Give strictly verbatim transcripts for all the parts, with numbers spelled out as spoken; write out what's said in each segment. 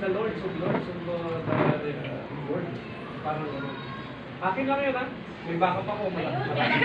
the Lords of Lords of uh, the uh, Lord. Parang ano. Akin lang yun, ha? May backup ako, malaki.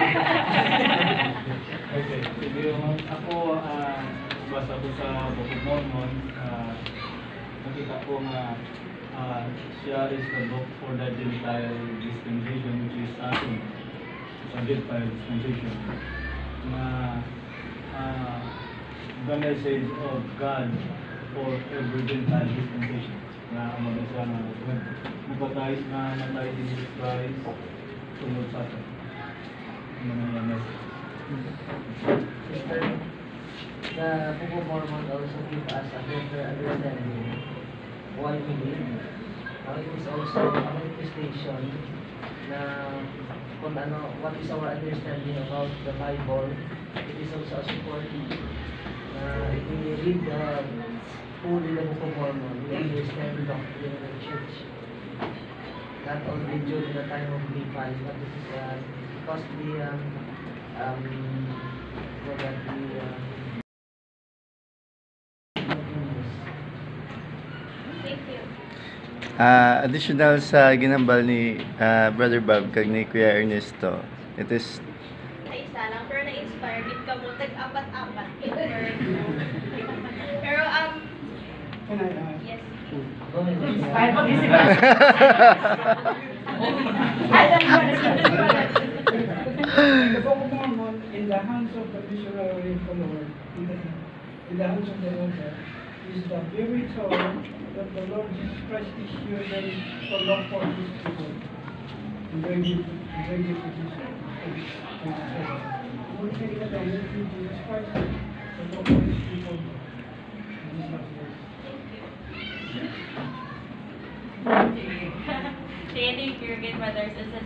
Okay, sige yung ako, uh, basa ko sa Book of Mormon, uh, nakita ko nga uh, siya is the book for the Gentile dispensation, which is atin, sa Gentile dispensation, na uh, the message of God for every Gentile dispensation, na ang mga siya na nagpatay na natay in Jesus Christ, sunod sa atin. Ano na yung message? Sister, the Book of Mormon also give us a better understanding why we live. Uh, it is also a manifestation na kung ano, what is our understanding about the Bible. It is also a support na if we read the fully the Book of Mormon, we understand the doctrine of the church. Not only during the time of Nephi, but this is uh, because the um, um, what that the uh, Thank you. Uh, additional sa ginambal ni uh, Brother Bob kag ni Kuya Ernesto, it is Ay, isa lang, pero na-inspire din ka mo, tag-apat-apat. Pero, um, Can I, uh, yes. Inspired mag-isip. the Book of Mormon, in the hands of the missionary of the Lord, in the, in the hands of the Lord, is the very tool that the Lord Jesus Christ is using to look for his people. And ready, ready to do so. Only thing that I need to Jesus Christ to look for his people. In his last days. Thank you. Thank you, brothers and sisters.